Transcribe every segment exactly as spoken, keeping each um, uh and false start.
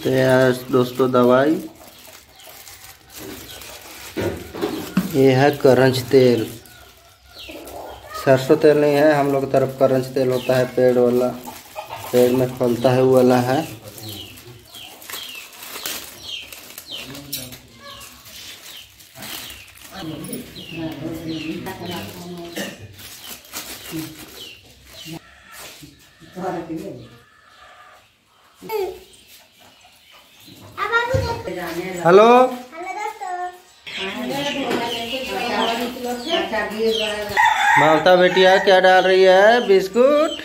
तो यार दोस्तों दवाई ये है करंज तेल। सरसों तेल नहीं है, हम लोग की तरफ करंज तेल होता है, पेड़ वाला, पेड़ में फलता है वो वाला है। हेलो ममता बेटिया क्या डाल रही है? बिस्कुट।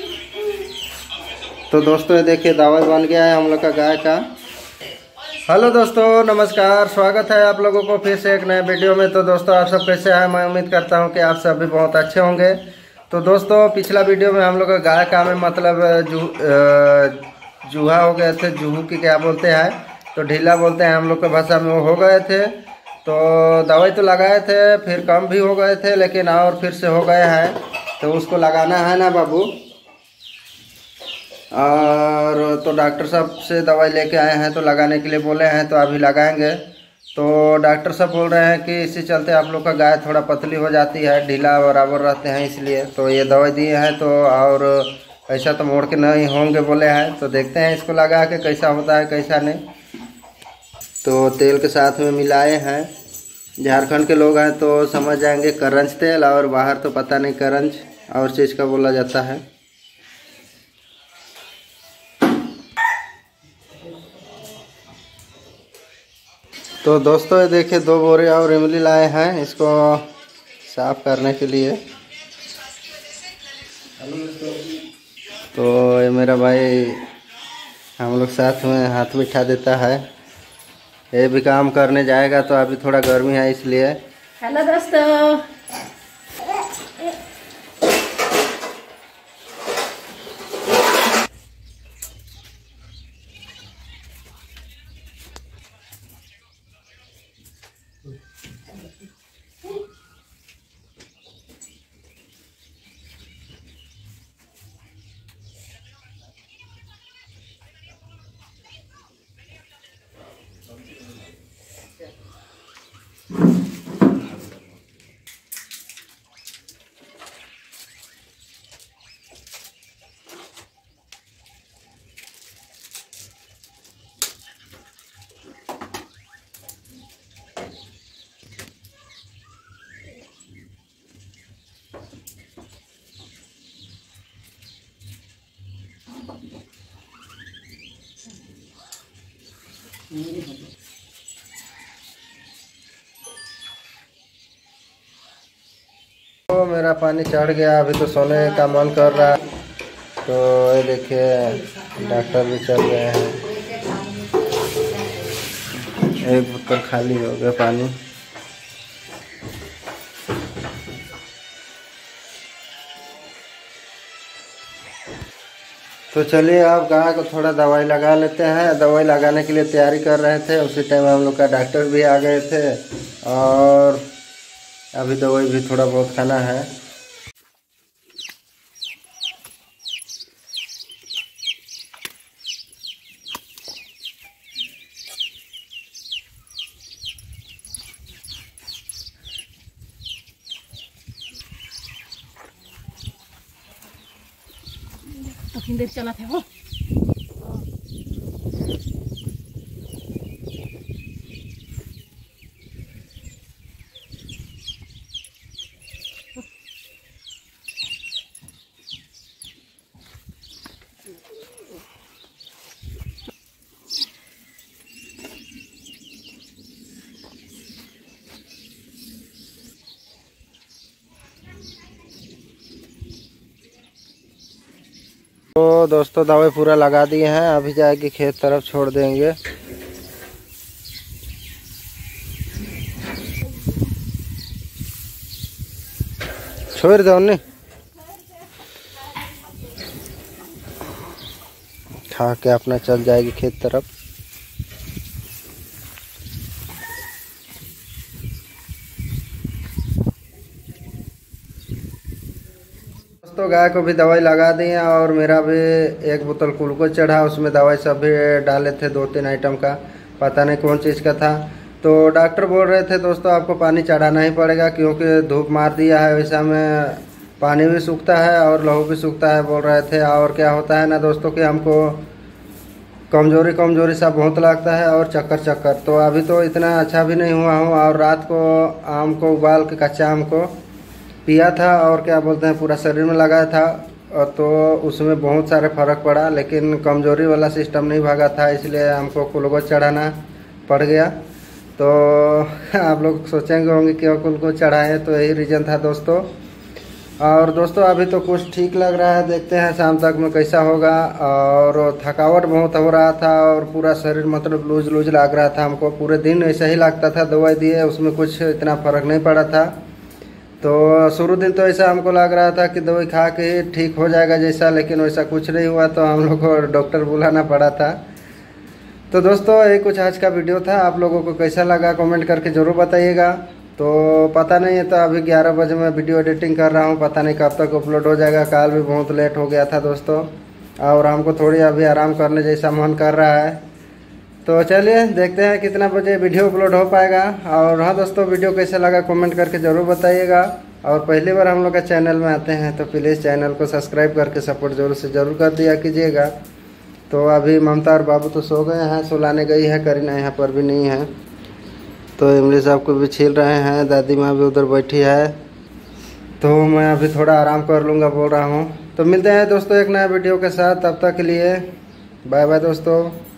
तो दोस्तों ये देखिए दवाई बन गया है हम लोग का गाय का। हेलो दोस्तों नमस्कार, स्वागत है आप लोगों को फिर से एक नए वीडियो में। तो दोस्तों आप सब कैसे हैं? मैं उम्मीद करता हूं कि आप सब भी बहुत अच्छे होंगे। तो दोस्तों पिछला वीडियो में हम लोग का गाय का में मतलब जू जूहा हो गए थे, जूहू की क्या बोलते हैं, तो ढीला बोलते हैं हम लोग के भाषा में, वो हो गए थे। तो दवाई तो लगाए थे, फिर कम भी हो गए थे, लेकिन और फिर से हो गए हैं, तो उसको लगाना है ना बाबू। और तो डॉक्टर साहब से दवाई लेके आए हैं, तो लगाने के लिए बोले हैं, तो अभी लगाएंगे। तो डॉक्टर साहब बोल रहे हैं कि इसी चलते आप लोग का गाय थोड़ा पतली हो जाती है, ढीला बराबर रहते हैं, इसलिए तो ये दवाई दिए हैं। तो और ऐसा तो मोड़ के नहीं होंगे बोले हैं, तो देखते हैं इसको लगा के कैसा होता है कैसा नहीं। तो तेल के साथ में मिलाए हैं, झारखंड के लोग हैं तो समझ जाएंगे करंज तेल, और बाहर तो पता नहीं करंज और चीज़ का बोला जाता है। तो दोस्तों ये देखिए दो बोरे और इमली लाए हैं इसको साफ करने के लिए। तो ये मेरा भाई हम लोग साथ में हाथ बिठा देता है, ये भी काम करने जाएगा। तो अभी थोड़ा गर्मी है इसलिए। हेलो दोस्तों, तो मेरा पानी चढ़ गया, अभी तो सोने का मन कर रहा है। तो ये देखिए डॉक्टर भी चल गए हैं, एक बोतल खाली हो गया पानी। तो चलिए आप गाय को थोड़ा दवाई लगा लेते हैं। दवाई लगाने के लिए तैयारी कर रहे थे, उसी टाइम हम लोग का डॉक्टर भी आ गए थे, और अभी दवाई भी थोड़ा बहुत खाना है। तो देर चला था वो। तो दोस्तों दवाई पूरा लगा दिए हैं, अभी जाके खेत तरफ छोड़ देंगे। छोड़ दो नहीं, खा के अपना चल जाएगी खेत तरफ। दोस्तों गाय को भी दवाई लगा दी है और मेरा भी एक बोतल ग्लूकोज चढ़ा, उसमें दवाई सब भी डाले थे, दो तीन आइटम का, पता नहीं कौन चीज़ का था। तो डॉक्टर बोल रहे थे दोस्तों आपको पानी चढ़ाना ही पड़ेगा क्योंकि धूप मार दिया है, वैसा में पानी भी सूखता है और लहू भी सूखता है बोल रहे थे। और क्या होता है ना दोस्तों कि हमको कमज़ोरी कमज़ोरी सा बहुत लगता है और चक्कर चक्कर। तो अभी तो इतना अच्छा भी नहीं हुआ हूँ और रात को आम को उबाल के, कच्चा आम को पिया था और क्या बोलते हैं पूरा शरीर में लगाया था, और तो उसमें बहुत सारे फ़र्क पड़ा, लेकिन कमज़ोरी वाला सिस्टम नहीं भागा था, इसलिए हमको ग्लूकोज चढ़ाना पड़ गया। तो आप लोग सोचेंगे होंगे क्यों ग्लूकोज चढ़ाएँ, तो यही रीज़न था दोस्तों। और दोस्तों अभी तो कुछ ठीक लग रहा है, देखते हैं शाम तक में कैसा होगा। और थकावट बहुत हो रहा था और पूरा शरीर मतलब लूज लूज लग रहा था हमको, पूरे दिन ऐसा ही लगता था। दवाई दिए उसमें कुछ इतना फ़र्क नहीं पड़ा था। तो शुरू दिन तो ऐसा हमको लग रहा था कि दवाई खा के ठीक हो जाएगा जैसा, लेकिन वैसा कुछ नहीं हुआ, तो हम लोग को डॉक्टर बुलाना पड़ा था। तो दोस्तों यही कुछ आज का वीडियो था, आप लोगों को कैसा लगा कमेंट करके ज़रूर बताइएगा। तो पता नहीं है, तो अभी ग्यारह बजे मैं वीडियो एडिटिंग कर रहा हूँ, पता नहीं कब तक अपलोड हो जाएगा। कल भी बहुत लेट हो गया था दोस्तों और हमको थोड़ी अभी आराम करने जैसा मन कर रहा है। तो चलिए देखते हैं कितना बजे वीडियो अपलोड हो पाएगा। और हाँ दोस्तों, वीडियो कैसा लगा कमेंट करके ज़रूर बताइएगा। और पहली बार हम लोग का चैनल में आते हैं तो प्लीज़ चैनल को सब्सक्राइब करके सपोर्ट जरूर से ज़रूर कर दिया कीजिएगा। तो अभी ममता और बाबू तो सो गए हैं, सुलाने गई है, करीना यहाँ पर भी नहीं है। तो इमली साहब को भी छील रहे हैं, दादी माँ भी उधर बैठी है। तो मैं अभी थोड़ा आराम कर लूँगा बोल रहा हूँ। तो मिलते हैं दोस्तों एक नया वीडियो के साथ, तब तक के लिए बाय बाय दोस्तों।